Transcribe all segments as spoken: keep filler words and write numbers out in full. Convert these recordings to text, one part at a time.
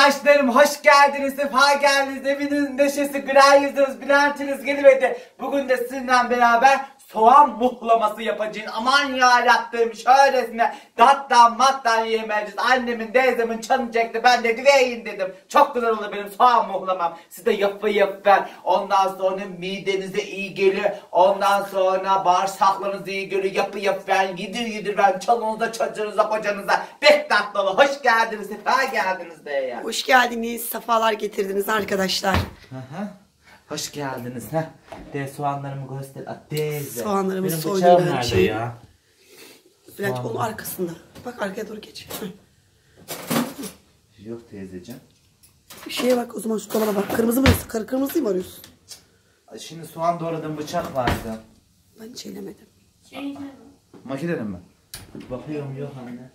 Arkadaşlarım hoş geldiniz, sefa geldiniz. Evinizin neşesi, güler yüzünüz, Bülent'iniz gelivedi. Bugün de sizinle beraber soğan muhlaması yapacağız. Aman yarabbim, şöylesine dattan mattan yiyemeyeceğiz. Annemin, teyzemin canı çekti, ben de güveyim dedim. Çok güzel olur benim soğan muhlamam. Siz de yapı yapın. Ondan sonra midenize iyi gelir. Ondan sonra bağırsaklarınıza iyi gelir. Yapı yapın, yedir yedir ben çoluğunuza, çocuğunuza, kocanıza. Pek tatlı olur. Hoş geldiniz, sefa geldiniz be ya. Hoş geldiniz, sefalar getirdiniz arkadaşlar. Hı hı. Hoş geldiniz. Heh. De soğanlarımı göster. Teyze. Soğanlarımı Benim soydum bıçağım ben nerede şey. ya? Bülent Soğan. onun arkasında. Bak arkaya doğru geç. Yok teyzeciğim. Bir şeye bak o zaman, şu dolaba bak. Kırmızı mı? Kır, kırmızı mı arıyorsun? Şimdi soğan doğradığım bıçak vardı. Ben hiç eylemedim. Makinenin mi? Bakıyorum yok anne.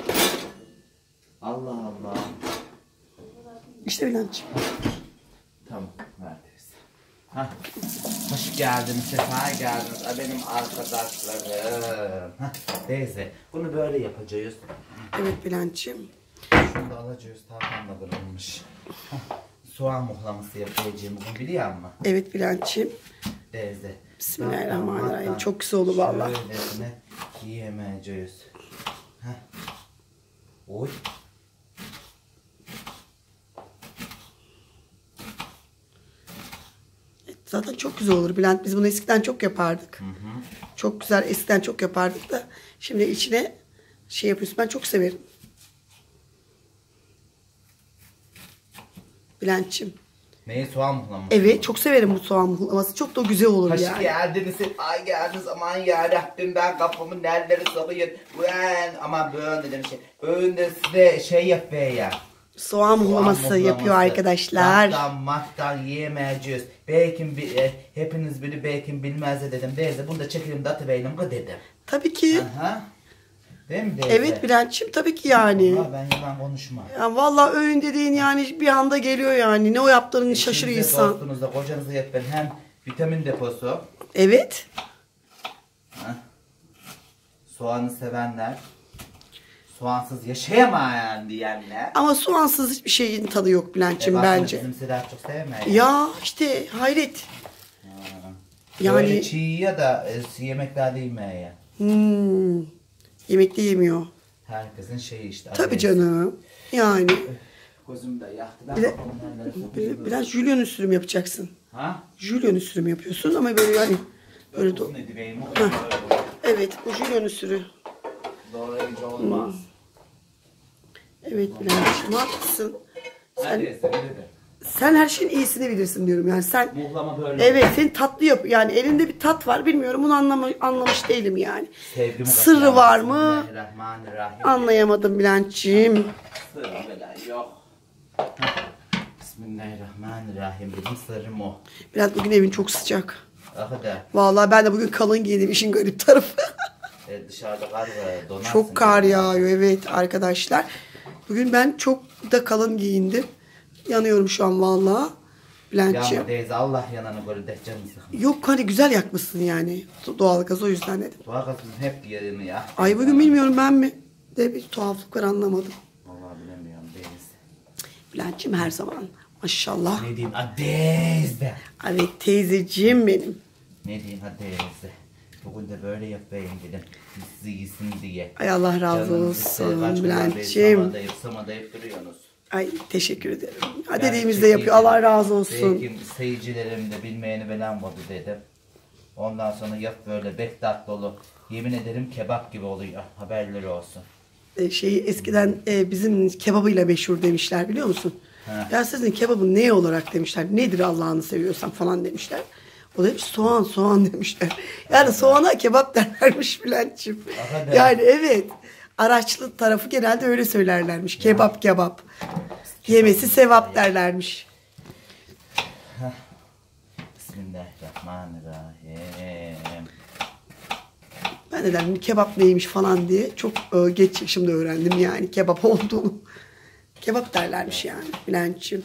Allah Allah. İşte Bülent'ciğim. Tamam ver teyze. Hah. Hoş geldiniz, sefa geldiniz. Benim arkadaşlarım. Hah. Teyze bunu böyle yapacağız. Evet Bülent'ciğim. Şunu da alacağız, tahtamla kırılmış. Hah. Soğan muhlaması yapacağım bugün biliyor musun? Evet Bülent'ciğim. Teyze. Bismillahirrahmanirrahim. Çok güzel oldu valla. Şöylesine yiyemeyeceğiz. Heh. Oy. Zaten çok güzel olur Bülent. Biz bunu eskiden çok yapardık. Hı hı. Çok güzel, eskiden çok yapardık da. Şimdi içine şey yapıyorsun. Ben çok severim. Bülent'ciğim. Neyi, soğan muhlaması? Evet, çok severim bu soğan muhlaması. Çok da güzel olur Hoş yani. geldiniz, ay geldiniz, aman yarabbim ben kafamın nerleri salıyım. Ben aman böyle dedim şey. Önde size şey yap be ya. Soğan muhlaması yapıyor arkadaşlar. Mattan mattan yiyemeyeceğiz. Belki bir, e, hepiniz biri belki bilmez de dedim. Teyze bunu da çekelim de atıverelim ki dedim. Tabii ki. Aha. Değil mi teyze? Evet Bülent'ciğim, tabii ki yani. Vallahi ben yalan konuşmam. Ya vallahi öğün dediğin yani bir anda geliyor yani. Ne o yaptığını şaşırıyor İşinize, insan. dostunuza, kocanıza yapın. Hem vitamin deposu. Evet. Heh. Soğanı sevenler. Soğansız yaşayamayan diyenler. Ama soğansız hiçbir şeyin tadı yok Bülent'ciğim E, bence. Bizim Sedat çok sevmiyor. Ya işte hayret. Yani. Böyle Yani çiğ ya da e, yemeklerde yemiyor ya. hmm, yemekte yemiyor. Herkesin şeyi işte. Tabii adresi. canım. Yani. Gözüm de yaktı. Ben Bir de- onlarla çok Bir- üzüldüm. Biraz jülyon sürüm yapacaksın. Ha? Jülyon sürüm yapıyorsun ama böyle yani. Böyle do- Uzun ediveyim. O kadar böyle. evet, bu jülyon sürü. Doğrayınca olmaz. Evet Bülent'ciğim, haklısın. Sen, Neredeyse bir de. sen her şeyin iyisini bilirsin diyorum yani. Sen Muhlama böyle. evet, senin tatlı yap. Yani elinde bir tat var. Bilmiyorum, bunu anlama, anlamış değilim yani. Sevgimi Sırrı katıyorum. var mı? Bismillahirrahmanirrahim. Anlayamadım Bülent'ciğim. Sırrı falan yok. Bismillahirrahmanirrahim. Benim sırrım o. Bülent, bugün evin çok sıcak. Aha da. Vallahi ben de bugün kalın giydim, işin garip tarafı. E, dışarıda kar var. Donarsın. Çok kar yağıyor evet arkadaşlar. Bugün ben çok da kalın giyindim. Yanıyorum şu an vallahi. Bülent'ciğim. Yağmur teyze, Allah yananı böyle de canını sıkma. Yok hani güzel yakmışsın yani. Doğalgaz, o yüzden dedim. Doğalgazın hep yerini ya. Ay bugün bilmiyorum, ben mi de bir tuhaflık var, anlamadım. Vallahi bilemiyorum teyze. Bülent'ciğim her zaman maşallah. Ne diyeyim ha teyze. Evet teyzeciğim benim. Ne diyeyim ha teyze. Bugün de böyle yapayım dedim. Siz iyisin diye. Ay Allah razı Canınızı sıkıyor. olsun Kaç günden beri Bülent'ciğim. Samadayıp samadayıp duruyorsunuz. Ay teşekkür ederim. Ha, Yani dediğimizde çok yapıyor. iyi. Allah razı olsun. Belki seyircilerim de bilmeyeni veren vardı dedim. Ondan sonra yap böyle bektat dolu. Yemin ederim kebap gibi oluyor. Haberleri olsun. E, Şey eskiden e, bizim kebabıyla meşhur demişler, biliyor musun? He. Ya sizin kebabın ne olarak demişler. Nedir Allah'ını seviyorsan falan demişler. O da hep soğan soğan demişler. Yani soğana kebap derlermiş Bülent'ciğim. Aha be. Yani evet. Araçlı tarafı genelde öyle söylerlermiş. Kebap kebap. Yemesi sevap derlermiş. Bismillahirrahmanirrahim. Ben de dedim kebap neymiş falan diye. Çok e, geç yaşımda öğrendim yani kebap olduğunu. Kebap derlermiş yani Bülent'ciğim.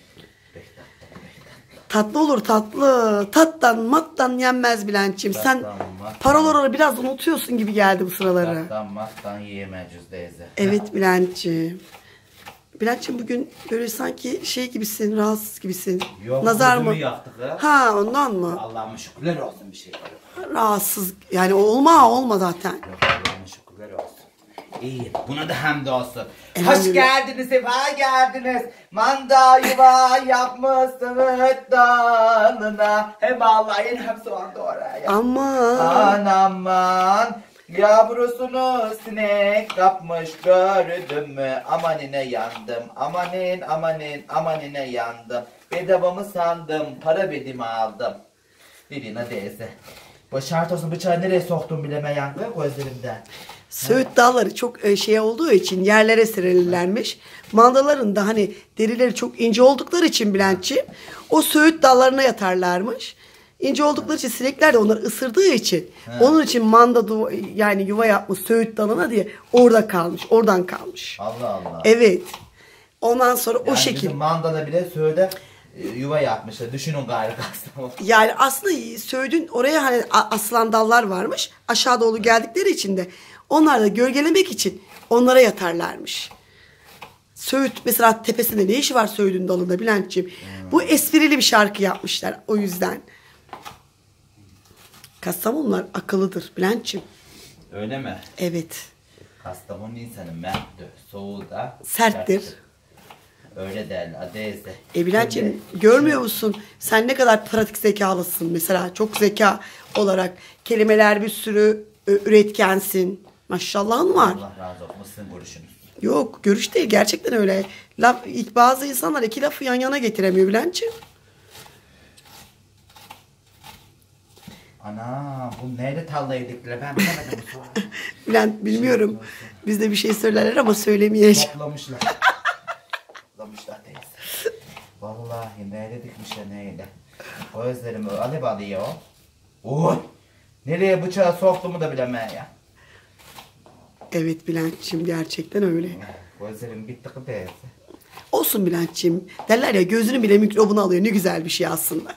Tatlı olur tatlı. Tattan mattan yenmez Bülent'ciğim. Sen Tattan, mattan. paraları biraz unutuyorsun gibi geldi bu sıraları. Tattan mattan yiyemeyeceğiz teyze. Evet Bülent'ciğim. Bülent'ciğim bugün böyle sanki şey gibisin, rahatsız gibisin. Yok, Nazar mı? gözümü yaktık ha. Ha ondan mı? Allah'ıma şükürler olsun bir şey. Rahatsız yani olma olma zaten. Yok Allah'ıma şükürler olsun. İyi buna da hamdolsun. Hoş Elhamdülillah. geldiniz, sefa geldiniz. Manda yuva yapmışsınız dalına. Hem ağlayın hem soğan doğrayın. Aman. Aman aman. Yavrusunu sinek kapmış gördüm mü? Amanine yandım. Amanin amanin amanine yandım. Bedavamı sandım. Para bedimi aldım. Birine değse. Bu şart olsun bıçağı nereye soktum bileme yankı gözlerimden. Söğüt dalları çok e, şey olduğu için yerlere serilirlermiş. Mandaların da hani derileri çok ince oldukları için Bülent'ciğim o söğüt dallarına yatarlarmış. İnce oldukları için sinekler de onları ısırdığı için He. onun için manda du- yani yuva yapmış söğüt dalına diye orada kalmış. Oradan kalmış. Allah Allah. Evet. Ondan sonra Yani o şekil. bizim mandala bile söyle e, yuva yapmışlar. Düşünün gayrı kastım. Yani aslında Söğüt'ün oraya hani a- asılan dallar varmış. Aşağı doğru geldikleri için de onlar da gölgelemek için onlara yatarlarmış. Söğüt mesela tepesinde ne işi var Söğüt'ün dalında Bülent'ciğim? Hmm. Bu esprili bir şarkı yapmışlar o yüzden. Kastamonular akıllıdır Bülent'ciğim. Öyle mi? Evet. Kastamonu insanı merttür. Soğuğu da Serttir. Öyle derler. Adeyse. E Bülent'ciğim görmüyor musun? Sen ne kadar pratik zekalısın mesela. Çok zeka olarak kelimeler bir sürü ö, üretkensin. Maşallahın var. Allah razı olsun. Sizin görüşünüz. Yok görüş değil gerçekten öyle. Laf, ilk bazı insanlar iki lafı yan yana getiremiyor Bülent'ciğim. Ana bu neyle tallaya diktiler ben bilemedim. Bülent bilmiyorum. Biz de bir şey söylerler ama söylemeyeceğim. Toplamışlar. Toplamışlar teyze. Vallahi neyle dikmişler neyle. Gözlerimi alev alıyor. Oy. Nereye bıçağı soktuğumu da bilemem ya. Evet Bülent'ciğim gerçekten öyle. Gözlerim bitti ki teyze. Olsun Bülent'ciğim. Derler ya gözünün bile mikrobunu alıyor. Ne güzel bir şey aslında.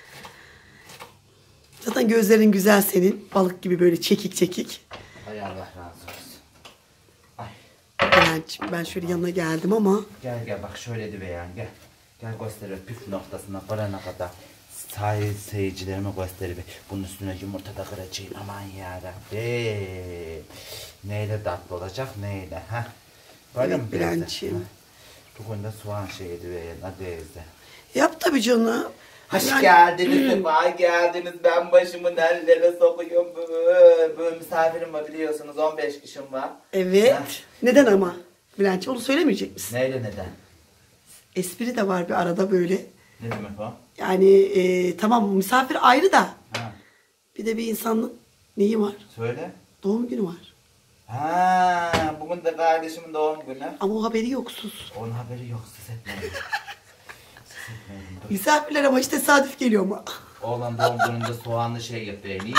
Zaten gözlerin güzel senin. Balık gibi böyle çekik çekik. Hay Allah razı olsun. Ay. Bülent'ciğim ben şöyle yanına geldim ama. Gel gel bak şöyle de beyan gel. Gel göster püf noktasına varana kadar. Say seyircilerime göster. Bunun üstüne yumurta da kıracağım. Aman yarabbim. Neyle tatlı olacak neyle ha? Böyle Evet, mi teyze? Bülent'ciğim. Ha. Bugün de soğan şeydi beyan adeyse. Yap tabii canım. Hoş Yani- geldiniz, sefa geldiniz. Ben başımı nerelere sokuyorum. Böyle, böyle misafirim var biliyorsunuz. on beş kişim var. Evet. Ha. Neden ama? Bülent'ciğim onu söylemeyecek misin? Neyle neden? Espri de var bir arada böyle. Ne demek o? Yani e, tamam misafir ayrı da. Ha. Bir de bir insanın neyi var? Söyle. Doğum günü var. Ha, bugün de kardeşimin doğum günü. Ama o haberi yoksuz. Onun haberi yok, siz etmeyin. Siz etmeyin. Dur. Misafirler ama işte tesadüf geliyor mu? Oğlan doğum gününde soğanlı şey yapıyor, iyi mi?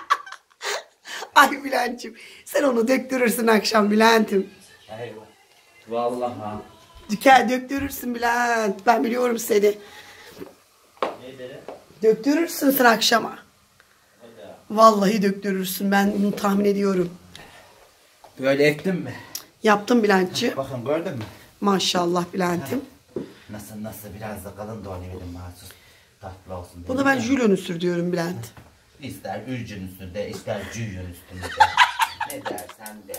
Ay Bülent'ciğim sen onu döktürürsün akşam Bülent'im. Eyvah. Vallahi. Dükel döktürürsün Bülent. Ben biliyorum seni. Neydi? Döktürürsün sen akşama. Vallahi döktürürsün. Ben bunu tahmin ediyorum. Böyle ettin mi? Yaptım Bülent'ciğim. Bakın gördün mü? Maşallah Bülent'im. Nasıl nasıl biraz da kalın doğrayalım mahsus. Tatlı olsun. Buna ben jülyon üstür diyorum Bülent. İster ürcün üstünde, ister cüyün üstünde. Ne dersen de.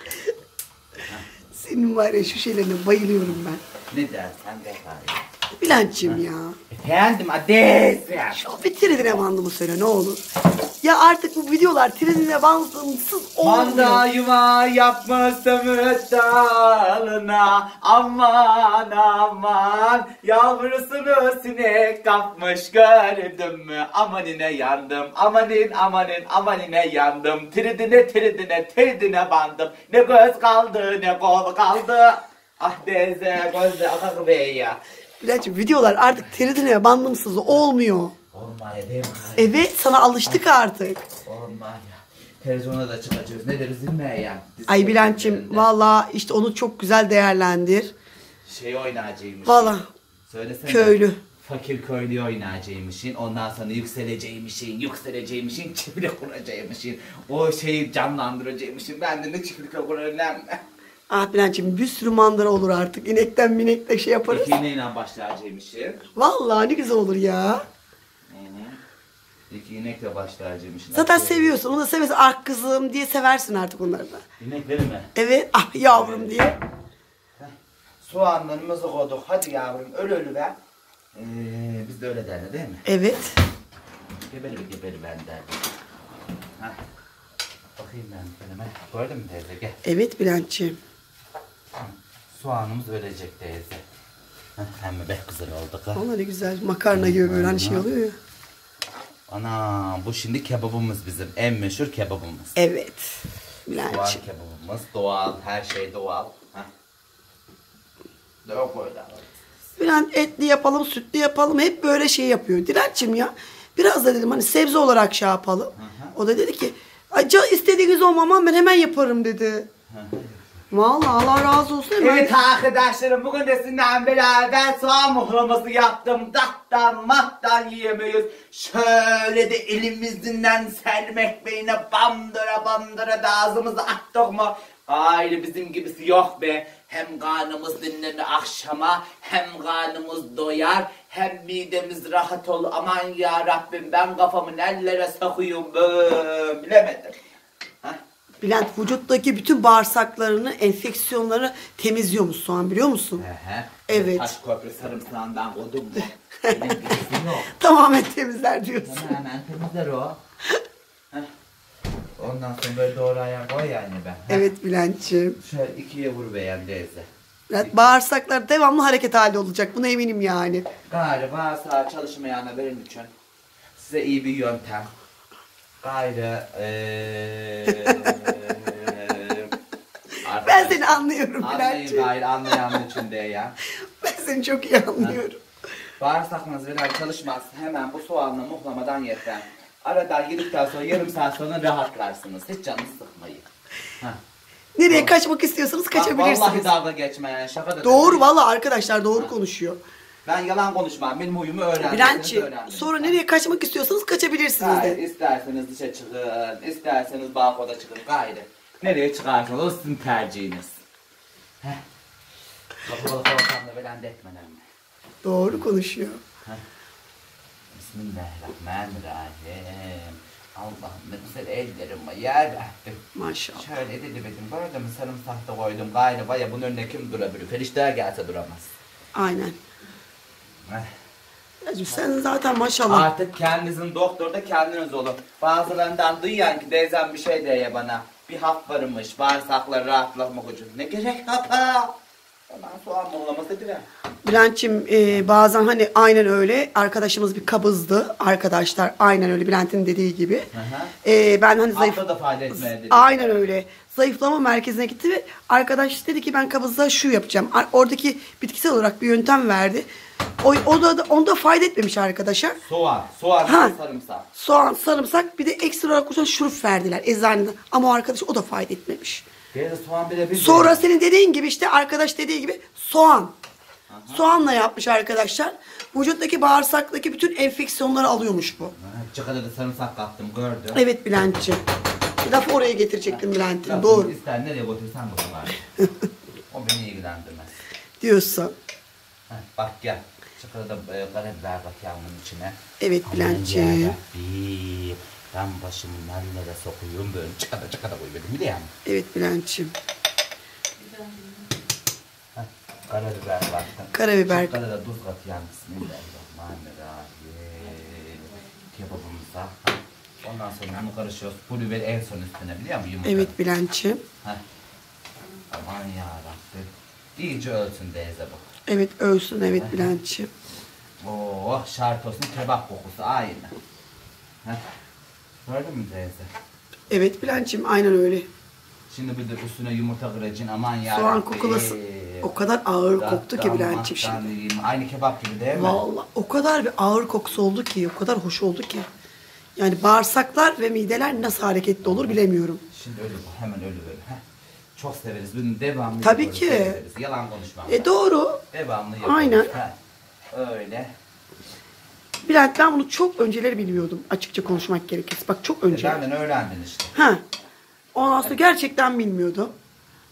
Senin var ya şu şeylerine bayılıyorum ben. Ne dersen de. Bülent'ciğim ya. Efendim adresi. Şu bir tridine bandımı söyle ne olur. Ya artık bu videolar tridine bandımsız Manda olmuyor. yuva yapmışsın dalına. Aman aman. Yavrusunu sinek kapmış gördün mü? Amanine yandım. Amanin amanin amanine yandım. Tridine tridine tridine bandım. Ne göz kaldı ne kol kaldı. Ah deze gözde akak bey ya. Bülent'ciğim videolar artık tridine bandımsız olmuyor. Olmaya değil mi? Evet sana alıştık artık. Olmaya. Televizyona da çıkacağız. Ne deriz bilmeye ya. Ay Bülent'ciğim valla işte onu çok güzel değerlendir. Şey oynayacağıymış. Valla Söylesene. köylü. Fakir köylü oynayacağıymışın. Ondan sonra yükseleceğiymişin. Yükseleceğiymişin. Çiftlik kuracağıymışın. O şeyi canlandıracağıymışın. Ben de ne çiftlik kurarım. Ah Bülent'ciğim bir sürü mandıra olur artık. İnekten minekle şey yaparız. İki ineğiyle başlayacakmışım. Vallahi ne güzel olur ya. Hı hı. İki inekle başlayacakmışım. Zaten seviyorsun. Onu da seversin. Ah kızım diye seversin artık onları da. İnekleri mi? Evet. Ah yavrum diye. Heh. Soğanlarımızı koyduk. Hadi yavrum öl ölü ver. Ee, biz de öyle derler değil mi? Evet. Geberi geberi ben derdim. Heh. Bakayım ben kendime. Gördün mü teyze gel. Evet Bülent'ciğim. Soğanımız ölecek teyze. Heh, hem be güzel oldu. Ha. Ama ne güzel. Makarna gibi böyle hani şey oluyor ya. Ana bu şimdi kebabımız bizim. En meşhur kebabımız. Evet. Doğal Bülent'ciğim. kebabımız. Doğal. Her şey doğal. Heh. Yok öyle. Bülent etli yapalım, sütlü yapalım. Hep böyle şey yapıyor. Dilencim ya. Biraz da dedim hani sebze olarak şey yapalım. O da dedi ki Ay istediğiniz olmamam ben hemen yaparım dedi. Vallahi Allah razı olsun. Evet arkadaşlarım bugün de sizinle beraber soğan muhlaması yaptım. Dattan mattan yiyemiyoruz. Şöyle de elimizden serme ekmeğine bandıra bandıra da ağzımıza attık mı? Hayır bizim gibisi yok be. Hem karnımız dinlenir akşama hem karnımız doyar hem midemiz rahat olur. Aman ya Rabbim ben kafamı nerelere sokuyorum böyle bilemedim. Heh. Bülent vücuttaki bütün bağırsaklarını, enfeksiyonları temizliyormuş soğan biliyor musun? Ehe. Evet. Taş köprü sarımsağından kodum mu? Benim gibisi yok. Tamamen temizler diyorsun. Hemen temizler o. Heh. Ondan sonra böyle doğru ayağa koy yani ben. Heh. Evet Bülent'ciğim. Şöyle ikiye vur beğen teyze. Bülent, bağırsaklar devamlı hareket halinde olacak. Buna eminim yani. Galiba sağ çalışmayana benim için size iyi bir yöntem. Gayrı eee Ben seni anlıyorum Anlayın Bülent'ciğim. gayrı anlayanın için de ya. Ben seni çok iyi anlıyorum. Bağırsaklarınız biraz çalışmaz. Hemen bu soğanla muhlamadan yeter. Aradan yedikten sonra yarım saat sonra rahatlarsınız. Hiç canınızı sıkmayın. Heh. Nereye kaçmak istiyorsanız Bak, Vallahi kaçabilirsiniz. dalga geçme yani şaka da Doğru değil. valla arkadaşlar doğru konuşuyor. Ben yalan konuşmam. Benim huyumu öğrendim. Bülent'ciğim sonra nereye kaçmak istiyorsanız kaçabilirsiniz Hayır, de. isterseniz dışa çıkın, isterseniz balkona çıkın gayrı. Nereye çıkarsanız o sizin tercihiniz. Heh. Kapalı ortamda veren de etmeden mi? Doğru konuşuyor. Heh. Bismillahirrahmanirrahim. Allah'ım ne güzel ellerim var yarabbim. Maşallah. Şöyle dedi dedim böyle mi sarımsak da koydum gayrı var ya bunun önüne kim durabilir? Feriştah'a gelse duramaz. Aynen. Heh. Bülent'ciğim sen zaten maşallah. Artık kendinizin doktoru da kendiniz olun. Bazılarından duyan ki teyzem bir şey diye bana. Bir hap varmış bağırsakları rahatlatmak için. Ne gerek hapa? Ondan soğan muhlaması bile. Bülent'ciğim e, bazen hani aynen öyle. Arkadaşımız bir kabızdı. Arkadaşlar aynen öyle Bülent'in dediği gibi. Hı hı. E, ben hani zayıf... Hafta da fayda etmeye dedi. Aynen öyle. Zayıflama merkezine gitti ve arkadaş dedi ki ben kabızlığa şu yapacağım. Ar- Oradaki bitkisel olarak bir yöntem verdi. O, o da onda fayda etmemiş arkadaşa. Soğan, soğan Ha. ve sarımsak. Soğan, sarımsak bir de ekstra olarak koşan şurup verdiler eczaneden. Ama o arkadaş o da fayda etmemiş. Teyze soğan bile bir Sonra senin dediğin gibi işte arkadaş dediği gibi soğan. Soğanla yapmış arkadaşlar. Vücuttaki bağırsaktaki bütün enfeksiyonları alıyormuş bu. Çıkada da sarımsak kattım gördüm. Evet Bülent'ciğim. Lafı oraya getirecektim Bülent'im. Lafını Doğru. İster nereye götürsen bu kadar. O beni ilgilendirmez. Diyorsun. Heh, bak gel. Çıkada da e, karabiber bak yağmurun içine. Evet Bülent'ciğim. Aman yarabbim. Ben başımı nerelere sokuyorum böyle çıkada çıkada koymadım biliyor musun? Evet Bülent'ciğim. Heh, karabiber baktım. Karabiber. Çıkada da tuz katacağım. Bismillahirrahmanirrahim. Kebabımıza. Ondan sonra bunu karışıyoruz. Pul biber en son üstüne biliyor musun? Yumurta. Evet Bülent'ciğim. Heh. Aman yarabbim. İyice ölsün teyze bu. Evet ölsün evet Bülent'ciğim. Oh şart olsun kebap kokusu aynı. Heh. Gördün mü teyze? Evet Bülent'ciğim aynen öyle. Şimdi bir de üstüne yumurta kıracaksın aman yarabbim. Soğan kokulası o kadar ağır koktu ki Bülent'ciğim şimdi. Aynı kebap gibi değil mi? Vallahi o kadar bir ağır kokusu oldu ki, o kadar hoş oldu ki. Yani bağırsaklar ve mideler nasıl hareketli olur bilemiyorum. Şimdi öyle bu hemen öyle böyle. Heh. Çok severiz. Bunu devamlı Tabii yapıyoruz, ki. severiz. Yalan konuşmam. E doğru. Devamlı yapıyoruz. Aynen. Heh. Öyle. Bülent ben bunu çok önceleri bilmiyordum açıkça konuşmak gerekirse. Bak çok önce. E benden öğrendin işte. Ha. Ondan sonra gerçekten bilmiyordum.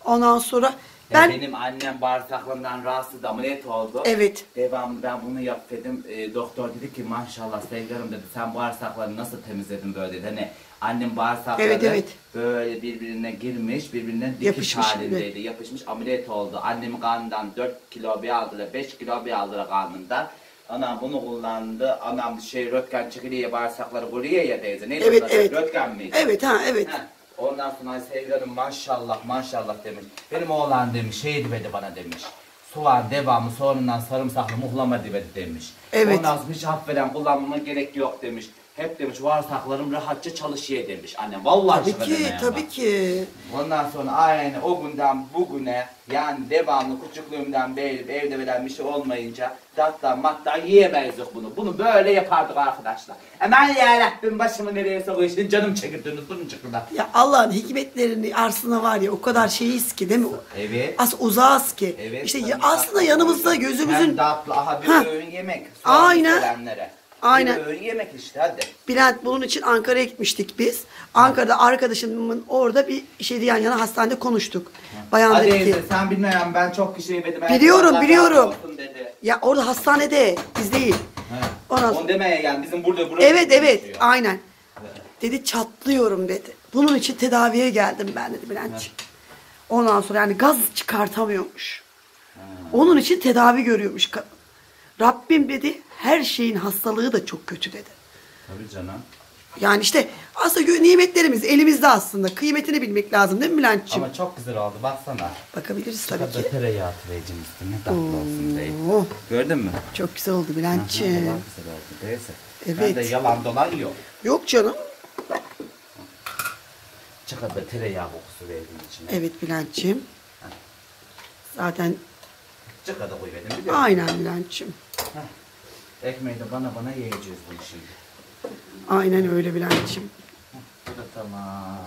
Ondan sonra Ben, ben benim annem bağırsaklarından rahatsız ameliyat oldu. Evet. Devamlı ben bunu yap dedim. E, doktor dedi ki maşallah Sevgilim dedi sen bağırsaklarını nasıl temizledin böyle dedi. Hani annem bağırsakları Evet, evet. böyle birbirine girmiş, birbirinden dikiş Yapışmış, halindeydi. evet. Yapışmış ameliyat oldu. Annemin karnından dört kilo bir aldılar, beş kilo bir aldılar karnından. Anam bunu kullandı. Anam şey röntgen çekiliyor bağırsakları kuruyor ya teyze. Neydi Evet, onlar? evet. Röntgen miydi? Evet ha evet. Heh. Ondan sonra Sevgilim maşallah maşallah demiş. Benim oğlan demiş şey dedi bana demiş. Soğan devamı sonundan sarımsaklı muhlama dedi demiş. Evet. Ondan sonra hiç affeden kullanmama gerek yok demiş. Hep demiş bağırsaklarım rahatça çalışıyor demiş annem. Vallahi Tabii şaka ki, demeye tabii bak. ki. Ondan sonra aynı o günden bugüne yani devamlı küçüklüğümden beri evde veren bir şey olmayınca tattan mattan yiyemezdik bunu. Bunu böyle yapardık arkadaşlar. Aman yarabbim başımı nereye sokuyorsun canım çekirdiniz bunun çıkırda. Ya Allah'ın hikmetlerini aslında var ya o kadar şeyiz ki değil mi? Evet. Aslında uzağız ki. Evet. işte tabii ya, aslında yanımızda Hem gözümüzün tatlı aha bir Hah. öğün yemek. Aynen. Sevenlere. Aynen. Bir öğün yemek işte hadi. Bülent bunun için Ankara'ya gitmiştik biz. Ankara'da arkadaşımın orada bir şeydi yan yana hastanede konuştuk. Bayan Hadi dedi ki Eze, sen bilmiyorum ben çok kişi yemedim. Biliyorum, Allah biliyorum. razı olsun dedi. ya orada hastanede biz değil. He. Ondan Onu sonra, demeye yani bizim burada burası. evet evet konuşuyor. aynen. Dedi çatlıyorum dedi. Bunun için tedaviye geldim ben dedi Bülentciğim. Ondan sonra yani gaz çıkartamıyormuş. Onun için tedavi görüyormuş kadın. Rabbim dedi her şeyin hastalığı da çok kötü dedi. Tabii canım. Yani işte aslında gö- nimetlerimiz elimizde aslında. Kıymetini bilmek lazım değil mi Bülentciğim? Ama çok güzel oldu baksana. Bakabiliriz tabii Tabii ki. tereyağı süreceğim üstüne tatlı olsun diye. Oh, Gördün mü? çok güzel oldu Aha, Bülentciğim. vallahi güzel oldu neyse. Evet. Bende yalan dolan yok. Yok canım. Çıkardı tereyağı kokusu verdim içine. Evet Bülentciğim. Zaten Çıkardı koyverdim biliyor musun? aynen Bülentciğim. Ekmeği de bana bana yiyeceğiz bunu şimdi. Aynen öyle Bülentciğim. Bu da tamam.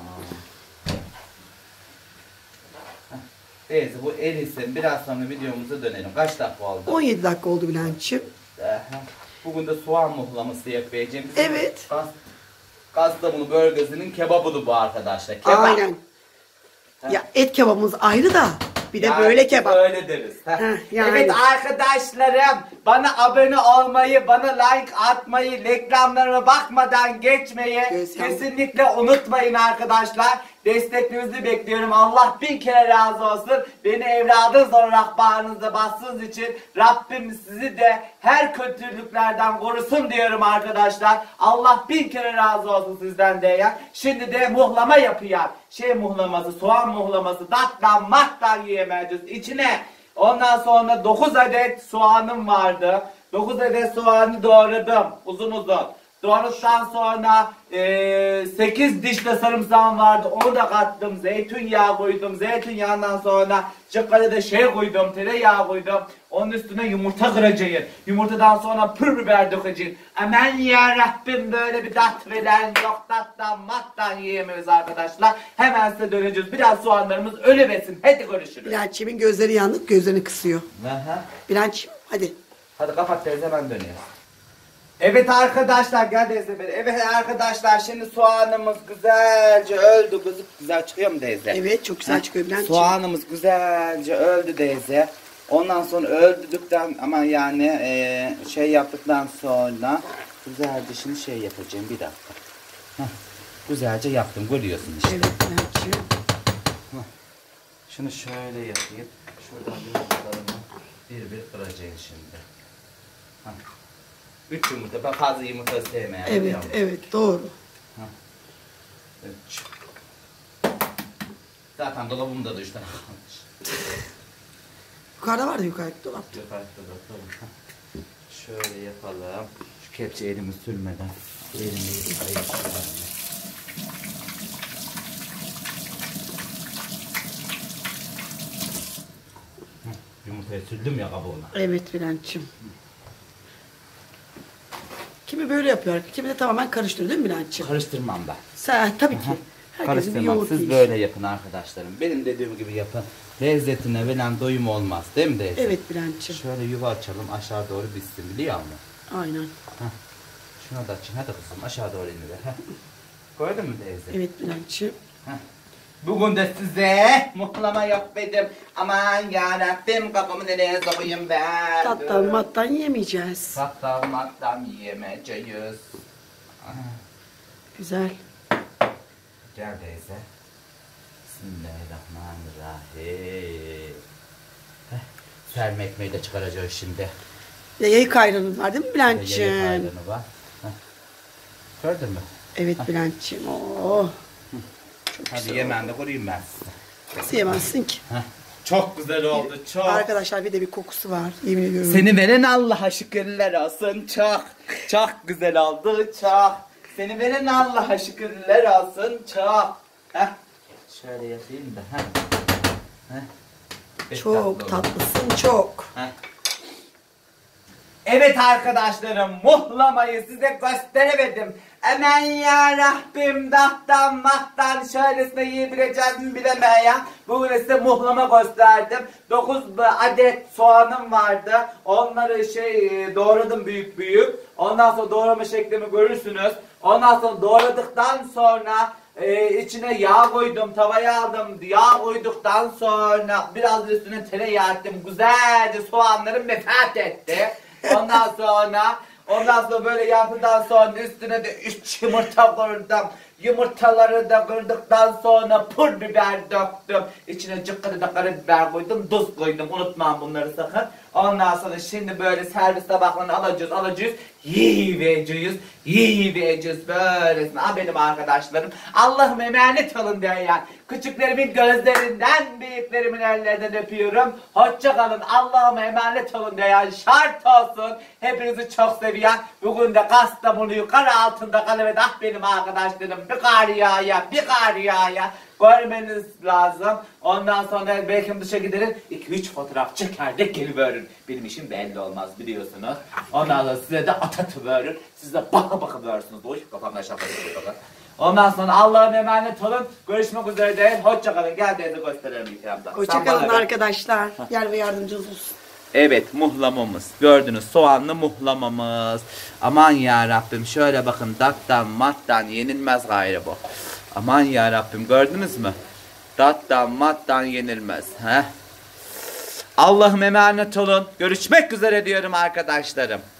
Heh. Neyse bu en iyisi biraz sonra videomuza dönelim. Kaç dakika oldu? on yedi dakika oldu Bülentciğim. Aha. Bugün de soğan muhlaması yapacağım. Bizim Evet. Kas, Kastamonu bölgesinin kebabıdır bu arkadaşlar. Kebap. Aynen. Ya et kebabımız ayrı da bir de Yani böyle biz kebap. Öyle deriz. Heh. Heh, yani. Evet arkadaşlarım bana abone olmayı, bana like atmayı, reklamlarıma bakmadan geçmeyi Göz yandı. kesinlikle unutmayın arkadaşlar. Desteklerinizi bekliyorum. Allah bin kere razı olsun. Beni evladınız olarak bağrınıza bastığınız için Rabbim sizi de her kötülüklerden korusun diyorum arkadaşlar. Allah bin kere razı olsun sizden de ya. Şimdi de muhlama yapıyor. Şey muhlaması, soğan muhlaması, tatlan matlan yiyemeyeceğiz. İçine ondan sonra dokuz adet soğanım vardı. dokuz adet soğanı doğradım uzun uzun. Doğradıktan sonra e, sekiz diş de sarımsağım vardı. Onu da kattım. Zeytinyağı koydum. Zeytinyağından sonra çıkkada da şey koydum. Tereyağı koydum. Onun üstüne yumurta kıracağım. Yumurtadan sonra pür biber dökeceğim. Aman ya Rabbim böyle bir tat veren yok. Tattan mattan yiyemeyiz arkadaşlar. Hemen size döneceğiz. Biraz soğanlarımız ölüversin. Hadi görüşürüz. Bülentciğimin gözleri yanık, gözlerini kısıyor. Aha. Bülentciğim hadi. Hadi kapat teyze ben dönüyorum. Evet arkadaşlar gel teyze beni. Evet arkadaşlar şimdi soğanımız güzelce öldü. Kızıp güzel çıkıyor mu teyze? Evet çok güzel çıkıyor Bülentciğim. Soğanımız güzelce öldü teyze. Ondan sonra öldürdükten ama yani e, şey yaptıktan sonra güzelce şimdi şey yapacağım bir dakika. Heh, güzelce yaptım görüyorsun işte. Evet Bülentciğim. Şunu şöyle yapayım. Şuradan yumurtalarımı bir bir kıracağım şimdi. Heh. Üç yumurta. Ben fazla yumurta sevmeyen. Evet biliyor musun? evet doğru. Üç. Zaten dolabımda da üç tane kalmış. Yukarıda vardı yukarıda dolapta. Yukarıda da tamam. Şöyle yapalım. Şu kepçe elimi sürmeden. Elimi yıkayayım. Yumurtayı sürdüm ya kabuğuna. Evet Bülentciğim. Kimi böyle yapıyor, kimi de tamamen karıştırıyor değil mi Bülentciğim? Karıştırmam ben. Sen tabii ki. Herkesin bir Karıştırmam. yoğurt Siz yiyişi. böyle yapın arkadaşlarım. Benim dediğim gibi yapın. Lezzetine veren doyum olmaz. Değil mi teyze? Evet Bülentciğim. Şöyle yuva açalım. Aşağı doğru bitsin biliyor musun? Aynen. Heh. Şuna da açın. Hadi kızım aşağı doğru iniver. Heh. Gördün mü teyze? Evet Bülentciğim. Heh. Bugün de size muhlama yapmadım. Aman yarabbim kafamı nereye sokayım ben. Tattan mattan yemeyeceğiz. Tattan mattan yemeyeceğiz. Güzel. Gel teyze. Bismillahirrahmanirrahim. Heh, serme ekmeği de çıkaracağız şimdi. Yayık ayranın var değil mi Yayık Bülent'ciğim? ayranı var. Heh. Gördün mü? Evet Bülent'ciğim. Oh. Çok Hadi güzel yemen oldu. de kurayım ben size. Nasıl yemezsin ki? Heh. Çok güzel oldu, çok. Arkadaşlar bir de bir kokusu var. Yemin ediyorum. Seni veren Allah'a şükürler olsun, çok. Çok güzel oldu, çok. Seni veren Allah'a şükürler olsun, çok. Heh. Şöyle yapayım da. Heh. Heh. Pek Çok tatlı oldu. tatlısın çok. Heh. Evet arkadaşlarım, muhlamayı size gösteremedim. Aman ya Rabbim, dahtan mahtan şöylesine yiyebileceğiz mi bilemeyim. Bugün size muhlama gösterdim. dokuz adet soğanım vardı. Onları şey doğradım büyük büyük. Ondan sonra doğrama şeklimi görürsünüz. Ondan sonra doğradıktan sonra e, içine yağ koydum, tavaya aldım. Yağ koyduktan sonra biraz da üstüne tereyağı ettim. Güzelce soğanlarım vefat etti. Ondan sonra ondan sonra böyle yaptıktan sonra üstüne de üç yumurta kırdım. Yumurtaları da kırdıktan sonra pul biber döktüm. İçine cıkkıdı da karabiber koydum, tuz koydum. Unutmam bunları sakın. Ondan sonra şimdi böyle servis tabaklarını alacağız, alacağız. Yiyeceğiz, yiyeceğiz böylesine. Ah benim arkadaşlarım. Allah'ım emanet olun diyor yani. Küçüklerimin gözlerinden, büyüklerimin ellerinden öpüyorum. Hoşça kalın. Allah'ıma emanet olun diyor yani. Şart olsun. Hepinizi çok seviyorum. Bugün de Kastamonu'yu kar altında kalıvet. Ah benim arkadaşlarım. Bir kar yağaya, bir kar yağaya. Görmeniz lazım. Ondan sonra belki dışa giderim. iki üç fotoğraf çekerdik geliverin. Benim işim belli olmaz biliyorsunuz. Ondan sonra size de atatıverin. Siz de baka baka verirsiniz. Oy kafamda şaka yapıyor. Ondan sonra Allah'a emanet olun. Görüşmek üzere değil. Hoşça kalın. Gel teyze gösterelim ikramda. Hoşça kalın arkadaşlar. Yer ve yardımcınız olsun. Evet muhlamamız. Gördünüz soğanlı muhlamamız. Aman ya Rabbim şöyle bakın dattan mattan yenilmez gayrı bu. Aman ya Rabbim gördünüz mü? Dattan mattan yenilmez. Heh. Allah'ım emanet olun. Görüşmek üzere diyorum arkadaşlarım.